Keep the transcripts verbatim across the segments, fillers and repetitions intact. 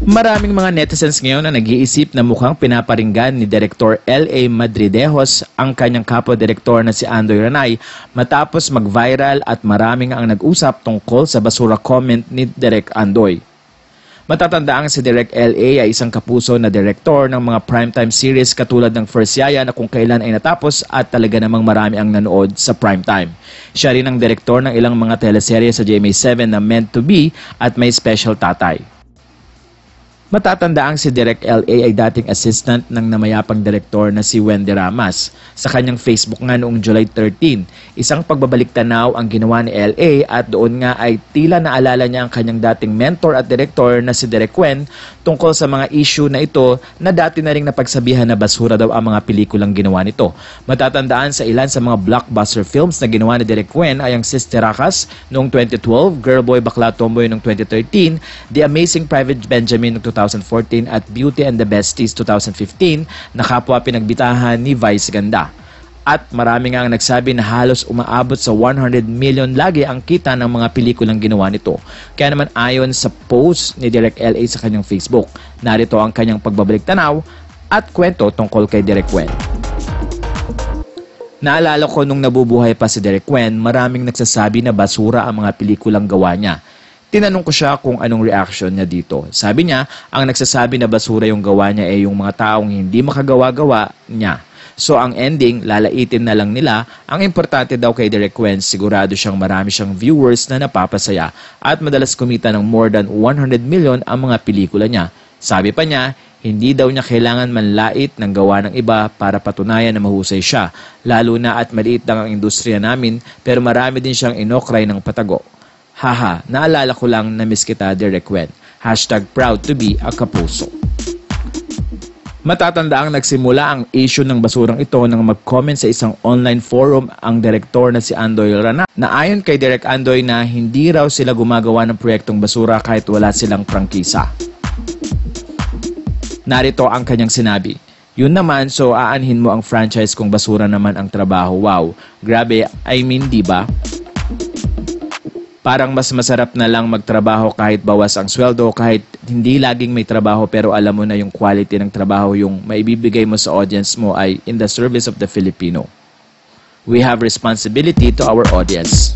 Maraming mga netizens ngayon na nag-iisip na mukhang pinaparinggan ni Direktor L A Madridejos ang kanyang kapwa-direktor na si Andoy Ranay matapos mag-viral at maraming ang nag-usap tungkol sa basura comment ni Direk Andoy. Matatandaang si Direk L A ay isang kapuso na direktor ng mga primetime series katulad ng First Yaya na kung kailan ay natapos at talaga namang marami ang nanood sa primetime. Siya rin ang direktor ng ilang mga teleserye sa G M A seven na Meant to Be at May Special Tatay. Matatandaang si Direk L A ay dating assistant ng namayapang direktor na si Wendy Ramas. Sa kanyang Facebook nga noong July thirteen, isang pagbabalik tanaw ang ginawa ni L A at doon nga ay tila naalala niya ang kanyang dating mentor at direktor na si Direk Wen tungkol sa mga issue na ito na dati na ring napagsabihan na basura daw ang mga pelikulang ginawa nito. Matatandaan sa ilan sa mga blockbuster films na ginawa ni Direk Wen ay ang Sister Rakas noong twenty twelve, Girl Boy Bakla Tomboy noong twenty thirteen, The Amazing Private Benjamin noong two thousand fourteen at Beauty and the Besties twenty fifteen na kapwa pinagbitahan ni Vice Ganda. At marami nga ang nagsabi na halos umaabot sa one hundred million lagi ang kita ng mga pelikulang ginawa nito. Kaya naman ayon sa post ni Direk L A sa kanyang Facebook, narito ang kanyang pagbabalik tanaw at kwento tungkol kay Direk Wen. Naalala ko nung nabubuhay pa si Direk Wen, maraming nagsasabi na basura ang mga pelikulang gawa niya. Tinanong ko siya kung anong reaction niya dito. Sabi niya, ang nagsasabi na basura yung gawa niya ay yung mga taong hindi makagawa-gawa niya. So ang ending, lalaitin na lang nila. Ang importante daw kay Direk Wen, sigurado siyang marami siyang viewers na napapasaya at madalas kumita ng more than one hundred million ang mga pelikula niya. Sabi pa niya, hindi daw niya kailangan manlait ng gawa ng iba para patunayan na mahusay siya. Lalo na at maliit lang ang industriya namin pero marami din siyang inokray ng patago. Haha, naalala ko lang na miss kita, Direk Wen. Hashtag proud to be a kapuso. Matatandaang nagsimula ang issue ng basurang ito nang mag-comment sa isang online forum ang direktor na si Andoy Ranay na ayon kay Direk Andoy na hindi raw sila gumagawa ng proyektong basura kahit wala silang prangkisa. Narito ang kanyang sinabi. Yun naman, so aanhin mo ang franchise kung basura naman ang trabaho. Wow, grabe, I mean, diba? Parang mas masarap na lang magtrabaho kahit bawas ang sweldo, kahit hindi laging may trabaho pero alam mo na yung quality ng trabaho yung maibibigay mo sa audience mo ay in the service of the Filipino. We have responsibility to our audience.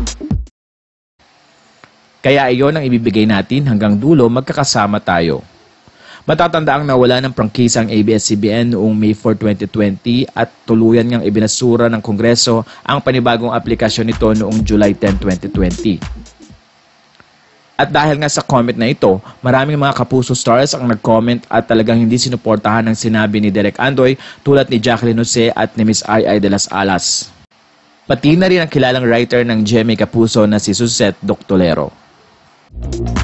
Kaya iyon ang ibibigay natin hanggang dulo magkakasama tayo. Matatandaang nawala ng prangkisa ang A B S C B N noong May four, twenty twenty at tuluyan ngang ibinasura ng Kongreso ang panibagong aplikasyon nito noong July tenth, twenty twenty. At dahil nga sa comment na ito, maraming mga kapuso stars ang nag-comment at talagang hindi sinuportahan ang sinabi ni Direk Andoy tulad ni Jacqueline Jose at ni Miss Ai Ai de las Alas. Pati na rin ang kilalang writer ng G M A Kapuso na si Suzette Doctolero.